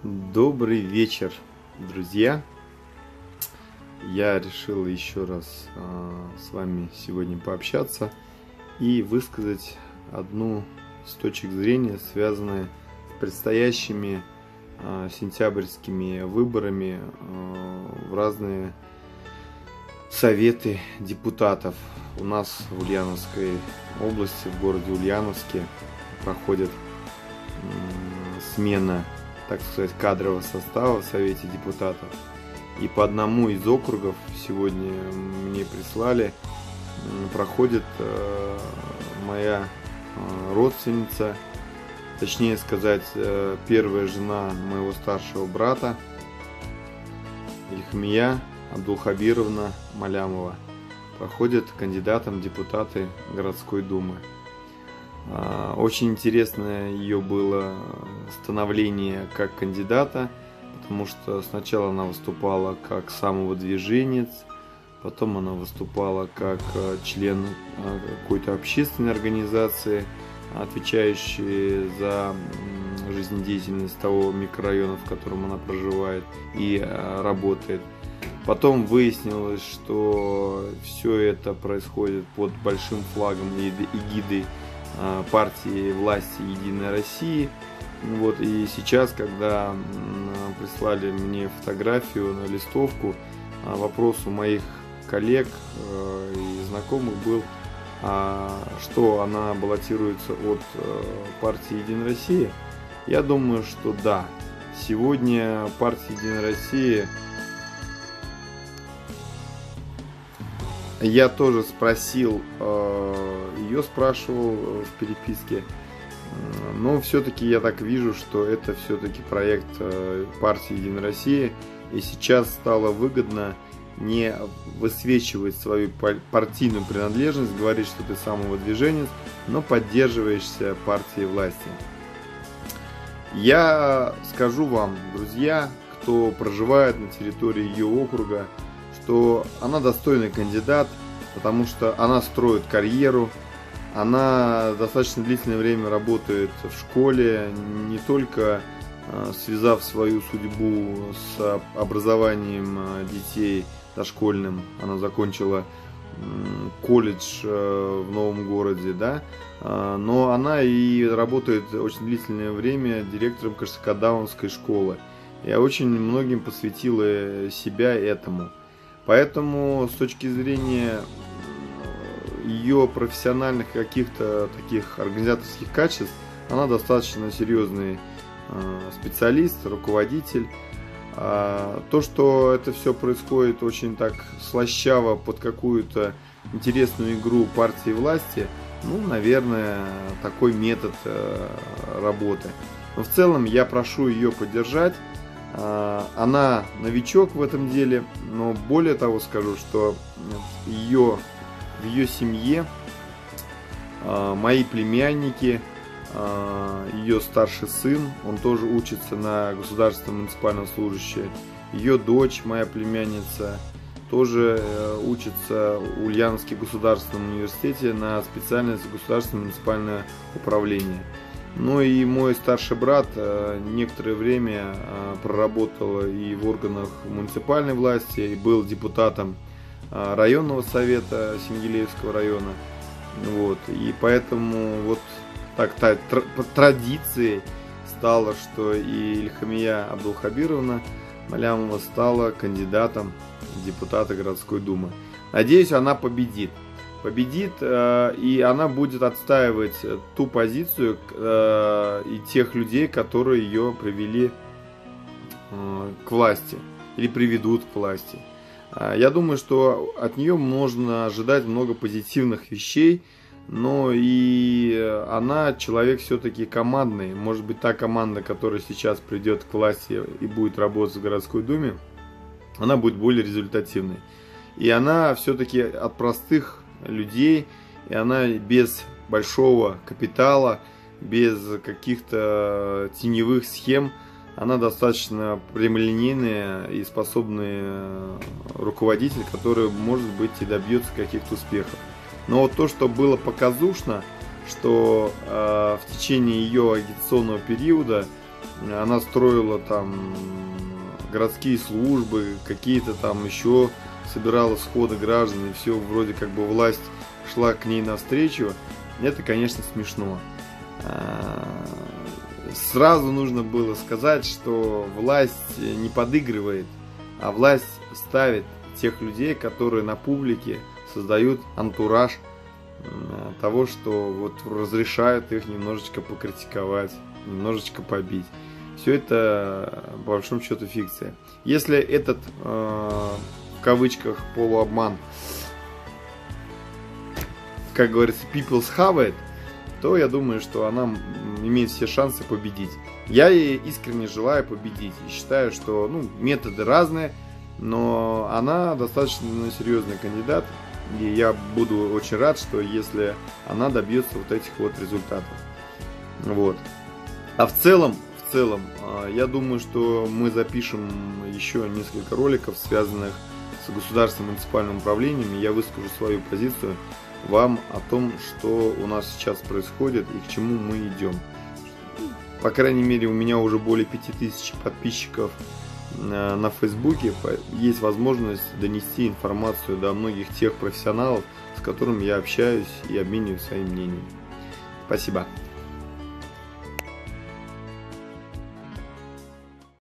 Добрый вечер, друзья! Я решил еще раз с вами сегодня пообщаться и высказать одну с точек зрения, связанную с предстоящими сентябрьскими выборами в разные советы депутатов. У нас в Ульяновской области, в городе Ульяновске, проходит смена, так сказать, кадрового состава в Совете депутатов. И по одному из округов сегодня мне прислали, проходит моя родственница, точнее сказать, первая жена моего старшего брата, Ильхамия Абдулхабировна Малямова, проходит кандидатом в депутаты городской думы. Очень интересное ее было становление как кандидата, потому что сначала она выступала как самовыдвиженец, потом она выступала как член какой-то общественной организации, отвечающей за жизнедеятельность того микрорайона, в котором она проживает и работает. Потом выяснилось, что все это происходит под большим флагом и эгидой партии власти «Единая Россия». Вот, и сейчас, когда прислали мне фотографию на листовку, вопрос у моих коллег и знакомых был, что она баллотируется от партии «Единая Россия». Я думаю, что да, сегодня партия «Единая Россия». Я тоже спросил, ее спрашивал в переписке, но все-таки я так вижу, что это все-таки проект партии «Единая Россия», и сейчас стало выгодно не высвечивать свою партийную принадлежность, говорить, что ты самовыдвиженец, но поддерживаешься партией власти. Я скажу вам, друзья, кто проживает на территории ее округа, что она достойный кандидат, потому что она строит карьеру, она достаточно длительное время работает в школе, не только связав свою судьбу с образованием детей дошкольным, она закончила колледж в новом городе, да, но она и работает очень длительное время директором Кашкадаунской школы. Я очень многим посвятила себя этому. Поэтому с точки зрения ее профессиональных каких-то таких организаторских качеств, она достаточно серьезный специалист, руководитель. То, что это все происходит очень так слащаво под какую-то интересную игру партии власти, ну, наверное, такой метод работы. Но в целом я прошу ее поддержать. Она новичок в этом деле, но более того скажу, что в ее семье мои племянники, ее старший сын, он тоже учится на государственном муниципальном служащем, ее дочь, моя племянница, тоже учится в Ульяновске государственном университете на специальность государственное муниципальное управление. Ну и мой старший брат некоторое время проработал и в органах муниципальной власти, и был депутатом районного совета Сенгилеевского района. Вот. И поэтому вот так традицией стало, что и Ильхамия Абдулхабировна Малямова стала кандидатом в депутата городской думы. Надеюсь, она победит, и она будет отстаивать ту позицию и тех людей, которые ее привели к власти или приведут к власти. Я думаю, что от нее можно ожидать много позитивных вещей, но и она человек все-таки командный. Может быть, та команда, которая сейчас придет к власти и будет работать в городской думе, она будет более результативной. И она все-таки от простых людей, и она без большого капитала, без каких-то теневых схем, она достаточно прямолинейная и способный руководитель, который, может быть, и добьется каких-то успехов. Но вот то, что было показушно, что в течение ее агитационного периода она строила там городские службы, какие-то там еще собирала сходы граждан, и все вроде как бы власть шла к ней навстречу, это, конечно, смешно. Сразу нужно было сказать, что власть не подыгрывает, а власть ставит тех людей, которые на публике создают антураж того, что вот разрешают их немножечко покритиковать, немножечко побить. Все это, по большому счету, фикция. Если этот, в кавычках, полуобман, как говорится, people's хавает, то я думаю, что она имеет все шансы победить. Я ей искренне желаю победить. И считаю, что методы разные, но она достаточно серьезный кандидат. И я буду очень рад, что если она добьется вот этих вот результатов. Вот. А в целом, я думаю, что мы запишем еще несколько роликов, связанных с государственным муниципальным управлением, и я выскажу свою позицию вам о том, что у нас сейчас происходит и к чему мы идем. По крайней мере, у меня уже более 5000 подписчиков на Фейсбуке. Есть возможность донести информацию до многих тех профессионалов, с которыми я общаюсь и обмениваюсь своим мнением. Спасибо.